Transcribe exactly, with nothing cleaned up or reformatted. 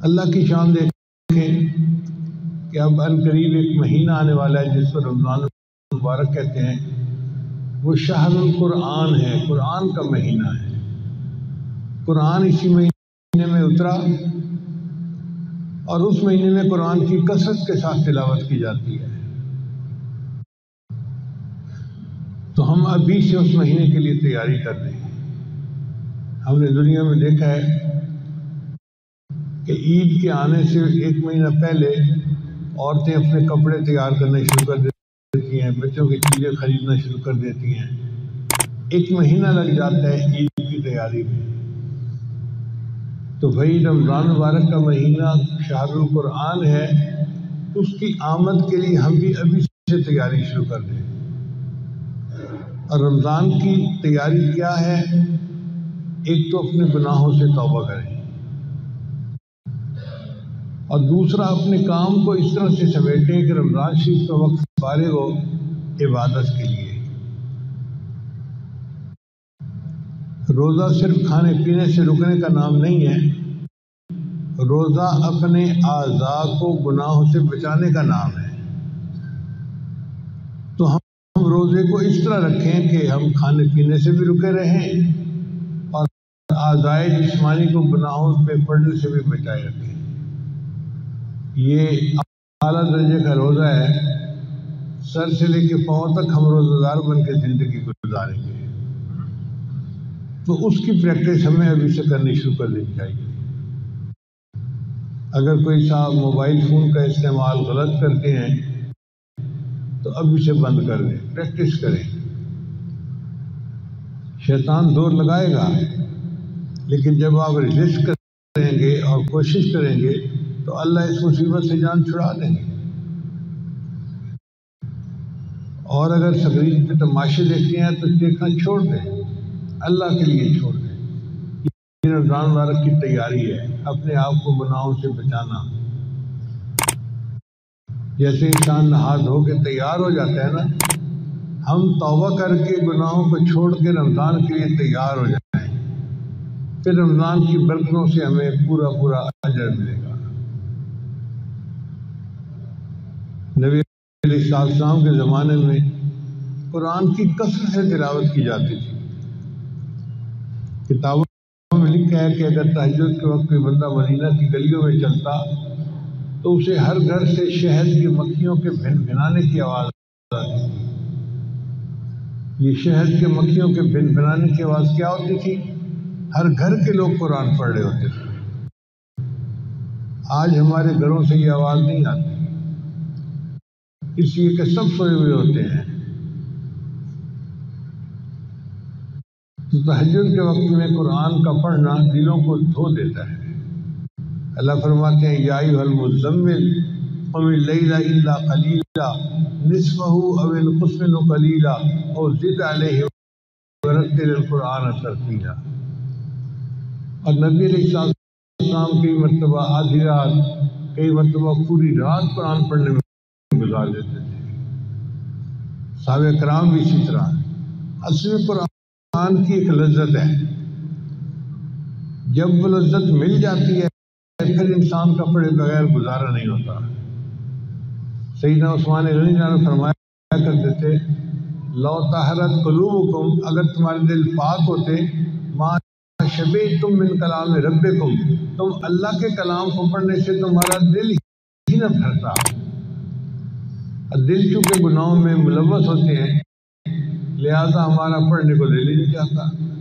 اللہ کی شان دیکھیں کہ اب عنقریب ایک مہینہ آنے والا ہے جس کو رمضان المبارک کہتے ہیں. وہ شہر القرآن ہے، قرآن کا مہینہ ہے. قرآن اسی مہینے میں اترا اور اس مہینے میں قرآن کی کثرت کے ساتھ تلاوت کی جاتی ہے. تو ہم ابھی سے اس مہینے کے لیے تیاری کر رہے ہیں. ہم نے دنیا میں دیکھا ہے کہ عید کے آنے سے ایک مہینہ پہلے عورتیں اپنے کپڑے تیار کرنا شروع کر دیتی ہیں، بچوں کی چیزیں خریدنا شروع کر دیتی ہیں. ایک مہینہ لگ جاتا ہے عید کی تیاری میں. تو بھائی رمضان مبارک کا مہینہ شہر القرآن ہے، اس کی آمد کے لیے ہم بھی ابھی سے تیاری شروع کر دیں. اور رمضان کی تیاری کیا ہے؟ ایک تو اپنے گناہوں سے توبہ کریں اور دوسرا اپنے کام کو اس طرح سے سمیٹیں کہ رمضان شریف کا وقت فارغ ہو عبادت کے لیے. روزہ صرف کھانے پینے سے رکنے کا نام نہیں ہے، روزہ اپنے اعضاء کو گناہوں سے بچانے کا نام ہے. تو ہم روزے کو اس طرح رکھیں کہ ہم کھانے پینے سے بھی رکے رہیں اور اعضائے جسمانی کو گناہوں پہ پڑنے سے بھی بچائے رکھیں. یہ اعلیٰ درجے کا روزہ ہے. سر سے لے کے پاؤں تک ہم روزہ دار بن کے زندگی گزاریں گے. تو اس کی پریکٹس ہمیں ابھی سے کرنی شروع کر دینی چاہیے. اگر کوئی صاحب موبائل فون کا استعمال غلط کرتے ہیں تو ابھی سے بند کر دیں، پریکٹس کریں. شیطان دور لگائے گا، لیکن جب آپ ریزسٹ کریں گے اور کوشش کریں گے تو اللہ اس مصیبت سے جان چھڑا دیں گے. اور اگر سکرین پہ تماشے دیکھتے ہیں تو دیکھنا چھوڑ دیں، اللہ کے لیے چھوڑ دیں. یہ رمضان مبارک کی تیاری ہے، اپنے آپ کو گناہوں سے بچانا. جیسے انسان نہا دھو کے تیار ہو جاتا ہے نا، ہم توبہ کر کے گناہوں کو چھوڑ کے رمضان کے لیے تیار ہو جائیں، پھر رمضان کی برکتوں سے ہمیں پورا پورا اجر ملے گا. نبی علیہ السلام کے زمانے میں قرآن کی کثرت سے تلاوت کی جاتی تھی. کتابوں میں لکھا ہے کہ اگر تہجد کے وقت کوئی بندہ مدینہ کی گلیوں میں چلتا تو اسے ہر گھر سے شہد کی مکھیوں کے بھن بھنانے کی آواز آتی تھی. یہ شہد کے مکھیوں کے بھن بھنانے کی آواز کیا ہوتی تھی؟ ہر گھر کے لوگ قرآن پڑھ رہے ہوتے تھے. آج ہمارے گھروں سے یہ آواز نہیں آتی، اس لیے کہ سب سوئے ہوئے ہوتے ہیں. تو تہجد کے وقت میں قرآن کا پڑھنا دلوں کو دھو دیتا ہے. اللہ فرماتے ہیں یا ایھا المزمل قم اللیل الا قلیلا نصفہ او انقص منہ قلیلا او زد علیہ ورتل القرآن ترتیلا. اور نبی علیہ السلام کئی مرتبہ آدھی رات، کئی مرتبہ پوری رات قرآن پڑھنے میں گزار دیتے تھے. صحابہ کرام بھی اسی طرح. اصل میں قرآن کی ایک لذت ہے، جب وہ لذت مل جاتی ہے پھر انسان کا پڑھے بغیر گزارا نہیں ہوتا. سیدنا عثمان غنی نے فرمایا کرتے تھے لو طہرت قلوبکم، اگر تمہارے دل پاک ہوتے، ما شبعتم من کلام ربکم، تم اللہ کے کلام کو پڑھنے سے تمہارا دل ہی نہ بھرتا. دل چونکہ گناہوں میں ملوث ہوتے ہیں لہذا ہمارا پڑھنے کو دل ہی نہیں چاہتا.